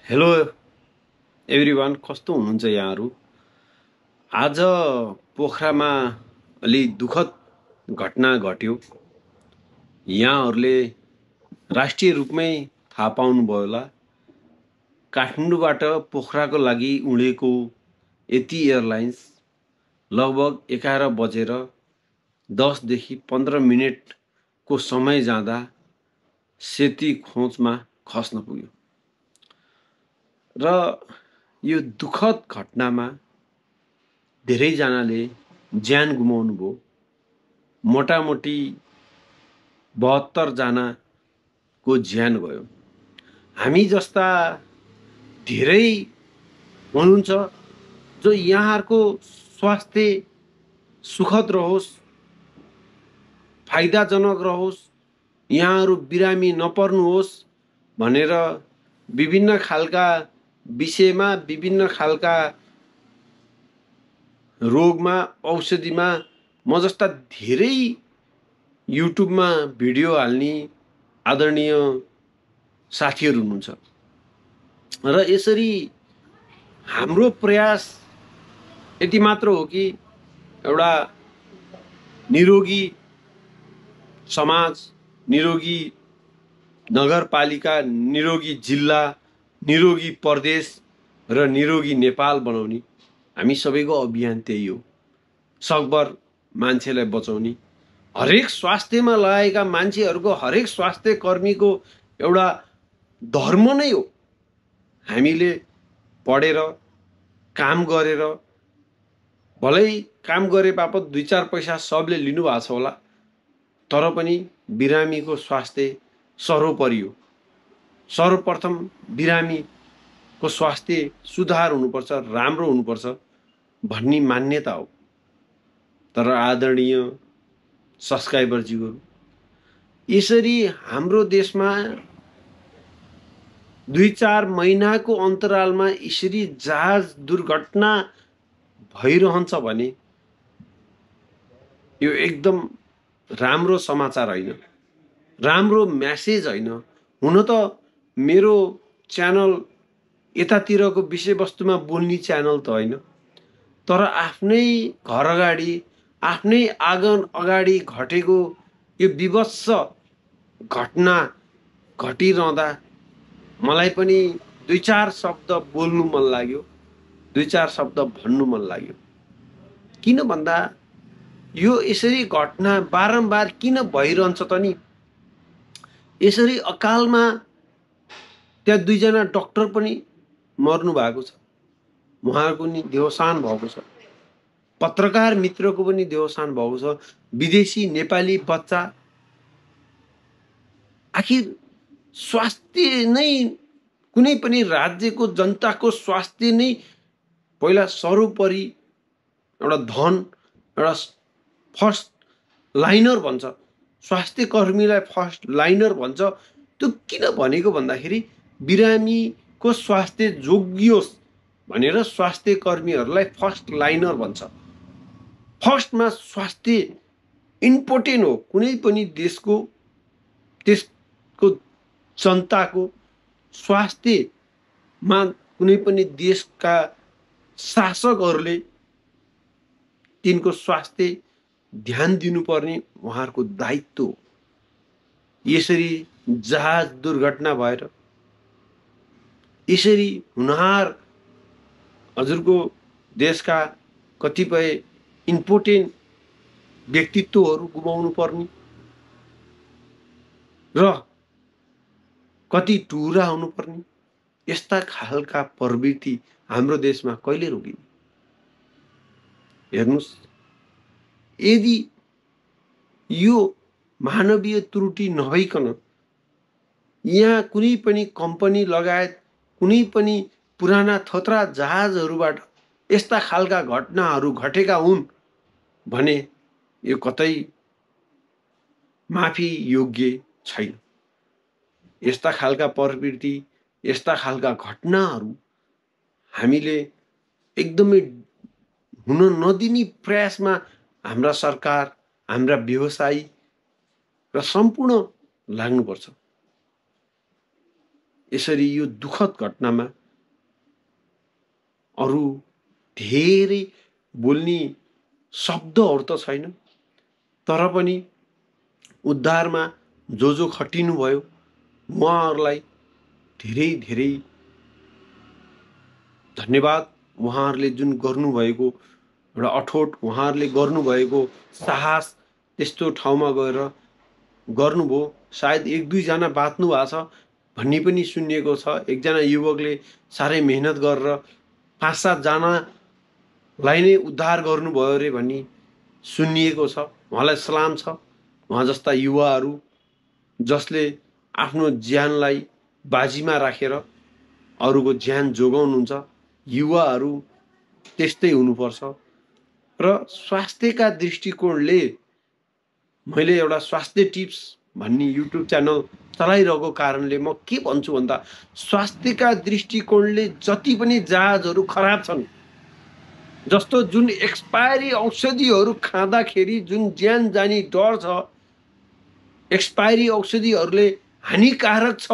Hello everyone, कस्तो हुनुहुन्छ यहाँहरू? आज पोखरामा अलि दुःखद घटना घट्यो। यहाँहरूले राष्ट्रिय रूपमै थाहा पाउनुभयो होला। काठमाडौँबाट पोखराको लागि उडेको यति एयरलाइन्स लगभग 11:10 देखि 15 मिनेटको समय जाँदा सेती खोजमा खस्न पुग्यो र यो दुःखद घटनामा धेरैजनाले ज्यान गुमाउनु भयो। मोटामोटी 72 जनाको ज्यान गयो। हामी जस्ता धेरै हुनुहुन्छ जो यहाँहरूको स्वास्थ्य सुखद रहोस्, फाइदाजनक रहोस्, यहाँहरू बिरामी नपर्नुहोस् भनेर विभिन्न खालका विषयमा, विभिन्न खालका रोगमा, औषधिमा म जस्ता धेरै युट्युबमा भिडियो हाल्ने आदरणीय साथीहरू हुनुहुन्छ र यसरी हाम्रो प्रयास यति मात्र हो कि एउटा निरोगी समाज, निरोगी नगरपालिका, निरोगी जिल्ला, निरोगी प्रदेश र निरोगी नेपाल बनाउने हामी सबैको अभियान त्यही हो। सकभर मान्छेलाई बचाउने, हरेक स्वास्थ्यमा लागेका मान्छेहरूको, हरेक स्वास्थ्य कर्मीको एउटा धर्म नै हो। हामीले पढेर काम गरेर, भलै काम गरे बापत 2-4 पैसा सबले लिनु भएको छ होला, तर पनि बिरामीको स्वास्थ्य सर्वोपरि हो। सर्वप्रथम बिरामीको स्वास्थ्य सुधार हुनुपर्छ, राम्रो हुनुपर्छ भन्ने मान्यता हो। तर आदरणीय सब्सक्राइबरज्यूहरू, यसरी हाम्रो देशमा 2-4 महिनाको अन्तरालमा यसरी जहाज दुर्घटना भइरहन्छ भने यो एकदम राम्रो समाचार होइन, राम्रो म्यासेज होइन। हुन त मेरो च्यानल यतातिरको विषयवस्तुमा बोल्ने च्यानल त होइन, तर आफ्नै घर अगाडि, आफ्नै आँगन अगाडि घटेको यो विभत्स घटना घटिरहँदा मलाई पनि 2-4 शब्द बोल्नु मन लाग्यो, 2-4 शब्द भन्नु मन लाग्यो। किन भन्दा यो यसरी घटना बारम्बार किन भइरहन्छ त नि? यसरी अकालमा त्यहाँ 2 जना डाक्टर पनि मर्नु भएको छ, उहाँहरूको नि देहावसान भएको छ। पत्रकार मित्रको पनि देहावसान भएको छ। विदेशी नेपाली बच्चा, आखिर स्वास्थ्य नै, कुनै पनि राज्यको जनताको स्वास्थ्य नै पहिला सर्वोपरि एउटा धन, एउटा फर्स्ट लाइनर भन्छ, स्वास्थ्य कर्मीलाई फर्स्ट लाइनर भन्छ। त्यो किन भनेको भन्दाखेरि बिरामीको स्वास्थ्य जोगियोस् भनेर स्वास्थ्य कर्मीहरूलाई फर्स्ट लाइनर भन्छ। फर्स्टमा स्वास्थ्य इम्पोर्टेन्ट हो। कुनै पनि देशको, त्यसको जनताको स्वास्थ्यमा कुनै पनि देशका शासकहरूले तिनको स्वास्थ्य ध्यान दिनुपर्ने उहाँहरूको दायित्व हो। यसरी जहाज दुर्घटना भएर, यसरी हुनहार हजुरको देशका कतिपय इम्पोर्टेन्ट व्यक्तित्वहरू गुमाउनु पर्ने र कति टुरा हुनुपर्ने, यस्ता खालका प्रवृत्ति हाम्रो देशमा कहिले रोकिने? हेर्नुस्, यदि यो मानवीय त्रुटि नभइकन यहाँ कुनै पनि कम्पनी लगायत कुनै पनि पुराना थोत्रा जहाजहरूबाट यस्ता खालका घटनाहरू घटेका हुन् भने यो कतै माफी योग्य छैन। यस्ता खालका प्रवृत्ति, यस्ता खालका घटनाहरू हामीले एकदमै हुन नदिने प्रयासमा हाम्रा सरकार, हाम्रा व्यवसायी र सम्पूर्ण लाग्नुपर्छ। यसरी यो दुःखद घटनामा अरू धेरै बोल्ने शब्दहरू त छैन, तर पनि उद्धारमा जो खटिनु भयो उहाँहरूलाई धेरै धेरै धन्यवाद। उहाँहरूले जुन गर्नुभएको एउटा अठोट, उहाँहरूले गर्नुभएको साहस, त्यस्तो ठाउँमा गएर गर्नुभयो। सायद 1-2 जना बाँच्नु भएको छ भन्ने पनि सुनिएको छ। एकजना युवकले साह्रै मेहनत गरेर 5-7 जनालाई नै उद्धार गर्नुभयो अरे भन्ने सुनिएको छ। उहाँलाई सलाम छ। उहाँ जस्ता युवाहरू जसले आफ्नो ज्यानलाई बाजीमा राखेर अरूको ज्यान जोगाउनुहुन्छ, युवाहरू त्यस्तै हुनुपर्छ। र स्वास्थ्यका दृष्टिकोणले मैले एउटा स्वास्थ्य टिप्स भन्ने युट्युब च्यानल चलाइरहेको कारणले म के भन्छु भन्दा, स्वास्थ्यका दृष्टिकोणले जति पनि जहाजहरू खराब छन्, जस्तो जुन एक्सपायरी औषधिहरू खाँदाखेरि जुन ज्यान जाने डर छ, एक्सपायरी औषधिहरूले हानिकारक छ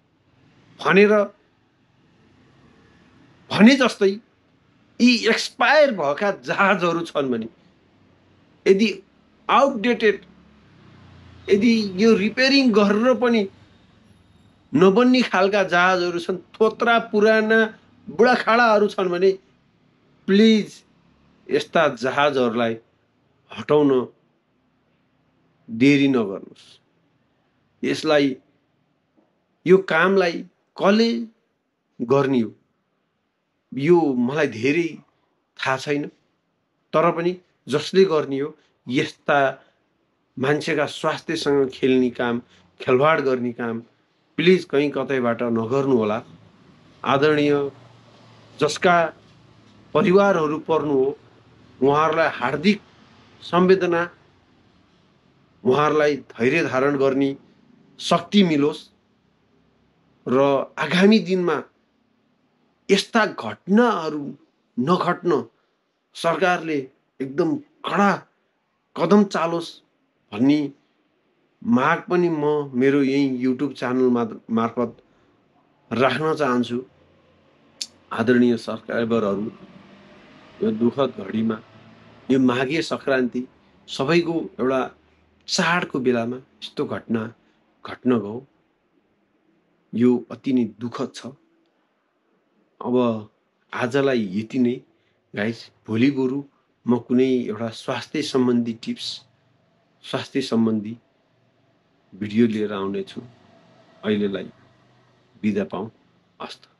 भने जस्तै यी एक्सपायर भएका जहाजहरू छन् भने, यदि आउटडेटेड, यदि यो रिपेयरिङ गरेर पनि नबन्ने खालका जहाजहरू छन्, थोत्रा पुराना बुढाखाडाहरू छन् भने प्लिज यस्ता जहाजहरूलाई हटाउन देरी नगर्नुहोस्। यसलाई, यो कामलाई कसले गर्ने हो यो मलाई धेरै थाहा छैन, तर पनि जसले गर्ने हो यस्ता मान्छेका स्वास्थ्यसँग खेल्ने काम, खेलवाड गर्ने काम प्लिज कहीँ कतैबाट नगर्नु होला। आदरणीय जसका परिवारहरू पर्नु हो उहाँहरूलाई हार्दिक संवेदना, उहाँहरूलाई धैर्य धारण गर्ने शक्ति मिलोस् र आगामी दिनमा यस्ता घटनाहरू नघट्न सरकारले एकदम कडा कदम चालोस् भन्ने माग पनि म मेरो यही युट्युब च्यानल मार्फत राख्न चाहन्छु। आदरणीय सब्सक्राइबरहरू, यो दुःखद घडीमा, यो माघे सङ्क्रान्ति सबैको एउटा चाडको बेलामा यस्तो घटना घट्न गयो, यो अति नै दुःखद छ। अब आजलाई यति नै गाइस। भोलि बरु म कुनै एउटा स्वास्थ्य सम्बन्धी टिप्स, स्वास्थ्य सम्बन्धी भिडियो लिएर आउनेछु। अहिलेलाई बिदा पाऊँ। हस्त।